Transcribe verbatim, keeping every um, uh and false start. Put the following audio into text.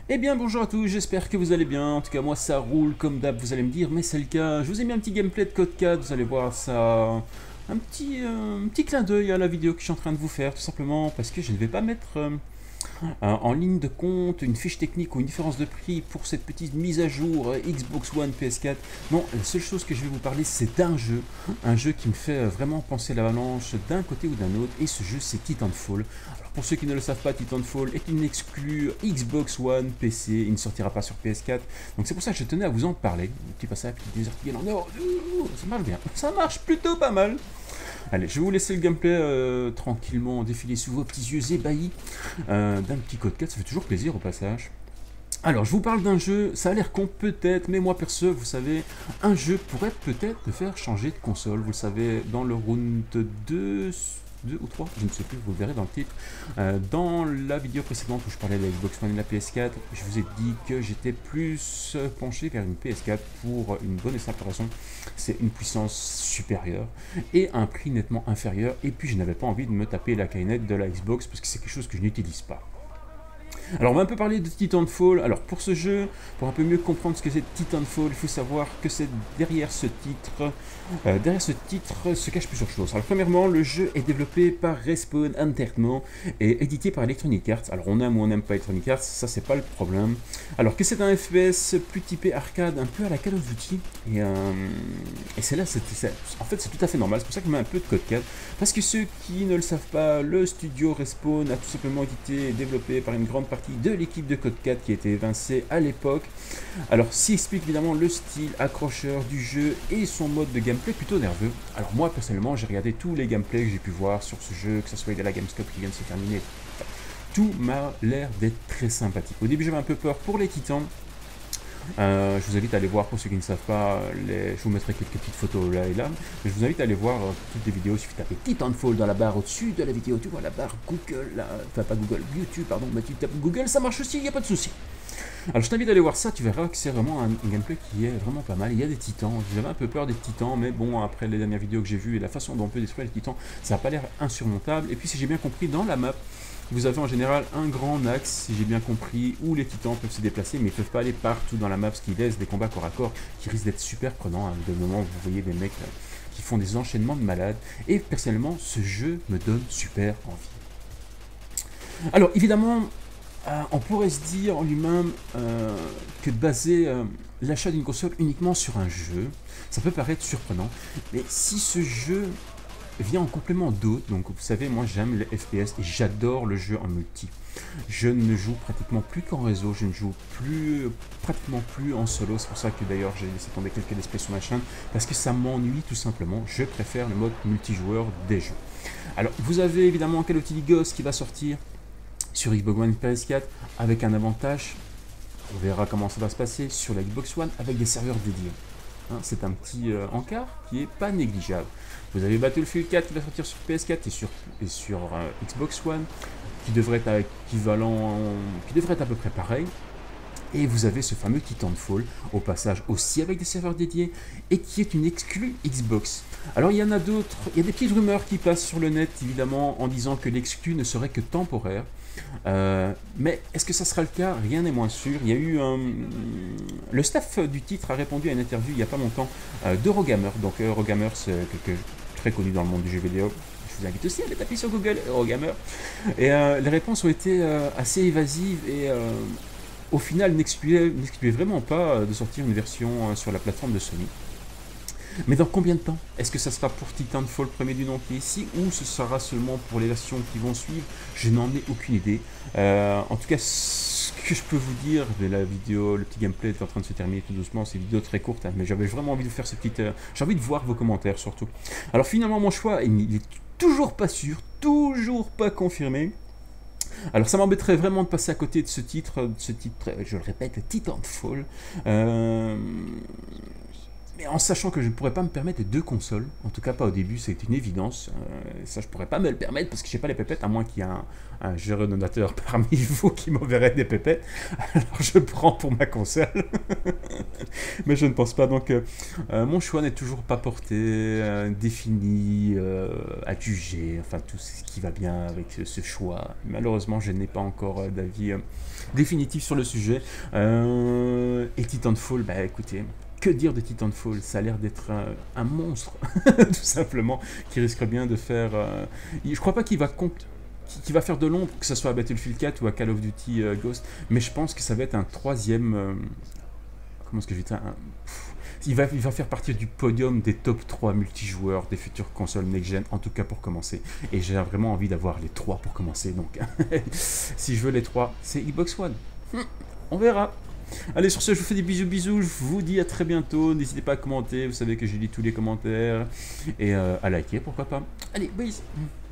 Eh bien bonjour à tous, j'espère que vous allez bien, en tout cas moi ça roule comme d'hab, vous allez me dire, mais c'est le cas. Je vous ai mis un petit gameplay de Code quatre, vous allez voir ça, un petit, euh, un petit clin d'œil à la vidéo que je suis en train de vous faire, tout simplement parce que je ne vais pas mettre euh, euh, en ligne de compte une fiche technique ou une différence de prix pour cette petite mise à jour euh, Xbox One, P S quatre. Non, la seule chose que je vais vous parler c'est d'un jeu, un jeu qui me fait euh, vraiment penser à l'avalanche d'un côté ou d'un autre, et ce jeu c'est Titanfall. Alors pour ceux qui ne le savent pas, Titanfall est une exclue Xbox One, P C, il ne sortira pas sur P S quatre, donc c'est pour ça que je tenais à vous en parler. Un petit passage, des articles, non, ça marche bien, ça marche plutôt pas mal. Allez, je vais vous laisser le gameplay euh, tranquillement défiler sous vos petits yeux ébahis euh, d'un petit Code quatre, ça fait toujours plaisir au passage. Alors, je vous parle d'un jeu, ça a l'air con peut-être, mais moi perso, vous savez, un jeu pourrait peut-être me faire changer de console. Vous le savez, dans le round deux, deux ou trois, je ne sais plus, vous le verrez dans le titre. Euh, dans la vidéo précédente où je parlais de la Xbox One et de la P S quatre, je vous ai dit que j'étais plus penché vers une P S quatre pour une bonne et simple raison. C'est une puissance supérieure et un prix nettement inférieur. Et puis, je n'avais pas envie de me taper la canette de la Xbox parce que c'est quelque chose que je n'utilise pas. Alors on va un peu parler de Titanfall. Alors pour ce jeu, pour un peu mieux comprendre ce que c'est Titanfall, il faut savoir que c'est derrière ce titre, euh, derrière ce titre se cache plusieurs choses. Alors premièrement, le jeu est développé par Respawn Entertainment et édité par Electronic Arts. Alors on aime ou on n'aime pas Electronic Arts, ça c'est pas le problème. Alors que c'est un F P S plus typé arcade, un peu à la Call of Duty, et, euh, et c'est là, c'est, c'est, en fait c'est tout à fait normal, c'est pour ça que je mets un peu de Code quatre, parce que ceux qui ne le savent pas, le studio Respawn a tout simplement édité et développé par une grande partie de l'équipe de Code quatre qui a été évincée à l'époque. Alors, s'y explique évidemment le style accrocheur du jeu et son mode de gameplay plutôt nerveux. Alors moi, personnellement, j'ai regardé tous les gameplays que j'ai pu voir sur ce jeu, que ce soit de la Gamescom qui vient de se terminer. Tout m'a l'air d'être très sympathique. Au début, j'avais un peu peur pour les titans. Euh, je vous invite à aller voir, pour ceux qui ne savent pas, les... je vous mettrai quelques petites photos là et là, mais je vous invite à aller voir euh, toutes les vidéos. Il suffit de taper Titanfall dans la barre au-dessus de la vidéo, tu vois la barre Google, là, enfin pas Google, YouTube, pardon, mais tu tapes Google, ça marche aussi, il n'y a pas de souci. Alors je t'invite à aller voir ça, tu verras que c'est vraiment un, un gameplay qui est vraiment pas mal. Il y a des titans, j'avais un peu peur des titans, mais bon, après les dernières vidéos que j'ai vues et la façon dont on peut détruire les titans, ça n'a pas l'air insurmontable. Et puis si j'ai bien compris, dans la map, vous avez en général un grand axe, si j'ai bien compris, où les titans peuvent se déplacer, mais ils ne peuvent pas aller partout dans la map, ce qui laisse des combats corps à corps qui risquent d'être super prenants. Hein, de moment où vous voyez des mecs là, qui font des enchaînements de malades. Et personnellement, ce jeu me donne super envie. Alors évidemment, euh, on pourrait se dire en lui-même euh, que de baser euh, l'achat d'une console uniquement sur un jeu, ça peut paraître surprenant. Mais si ce jeu vient en complément d'autres, donc vous savez, moi j'aime les F P S et j'adore le jeu en multi. Je ne joue pratiquement plus qu'en réseau, je ne joue plus, pratiquement plus en solo, c'est pour ça que d'ailleurs j'ai laissé tomber quelques let's play sur ma chaîne, parce que ça m'ennuie tout simplement, je préfère le mode multijoueur des jeux. Alors vous avez évidemment Call of Duty Ghost qui va sortir sur Xbox One et P S quatre avec un avantage, on verra comment ça va se passer sur la Xbox One avec des serveurs dédiés. Hein, c'est un petit euh, encart qui est pas négligeable. Vous avez Battlefield quatre qui va sortir sur P S quatre et sur, et sur euh, Xbox One, qui devrait être équivalent, qui devrait être à peu près pareil. Et vous avez ce fameux Titanfall, au passage aussi avec des serveurs dédiés, et qui est une exclue Xbox. Alors il y en a d'autres, il y a des petites rumeurs qui passent sur le net, évidemment, en disant que l'exclu ne serait que temporaire. Euh, mais est-ce que ça sera le cas? Rien n'est moins sûr. Il y a eu un... Le staff du titre a répondu à une interview il n'y a pas longtemps euh, d'Eurogamer. Donc Eurogamer, c'est quelqu'un très connu dans le monde du jeu vidéo. Je vous invite aussi à aller taper sur Google, Eurogamer. Et euh, les réponses ont été euh, assez évasives et... Euh, au final, n'excluait vraiment pas de sortir une version sur la plateforme de Sony. Mais dans combien de temps? Est-ce que ça sera pour Titanfall premier du nom qui est ici, ou ce sera seulement pour les versions qui vont suivre? Je n'en ai aucune idée. Euh, en tout cas, ce que je peux vous dire, de la vidéo, le petit gameplay est en train de se terminer tout doucement, c'est une vidéo très courte, hein, mais j'avais vraiment envie de faire cette petite... Euh, j'ai envie de voir vos commentaires surtout. Alors finalement, mon choix, il est toujours pas sûr, toujours pas confirmé. Alors ça m'embêterait vraiment de passer à côté de ce titre, de ce titre, je le répète, Titanfall. Euh, mais en sachant que je ne pourrais pas me permettre deux consoles, en tout cas pas au début, c'est une évidence. Euh, ça, je pourrais pas me le permettre parce que j'ai pas les pépettes, à moins qu'il y ait un, un géreux donateur parmi vous qui m'enverrait des pépettes. Alors je prends pour ma console. Mais je ne pense pas. Donc, euh, euh, mon choix n'est toujours pas porté, euh, défini, euh, adjugé, enfin tout ce qui va bien avec ce, ce choix. Malheureusement, je n'ai pas encore euh, d'avis euh, définitif sur le sujet. Euh, et Titanfall, bah écoutez. Que dire de Titanfall? Ça a l'air d'être un, un monstre, tout simplement, qui risque bien de faire... Euh, je crois pas qu'il va, qui va faire de l'ombre, que ce soit à Battlefield quatre ou à Call of Duty euh, Ghost, mais je pense que ça va être un troisième... Euh, comment est-ce que je vais dire un, pff, il, va, il va faire partie du podium des top trois multijoueurs des futures consoles next-gen, en tout cas pour commencer. Et j'ai vraiment envie d'avoir les trois pour commencer, donc si je veux les trois, c'est Xbox One. On verra. Allez, sur ce, je vous fais des bisous, bisous, je vous dis à très bientôt, n'hésitez pas à commenter, vous savez que j'ai lu tous les commentaires, et euh, à liker, pourquoi pas. Allez, bye.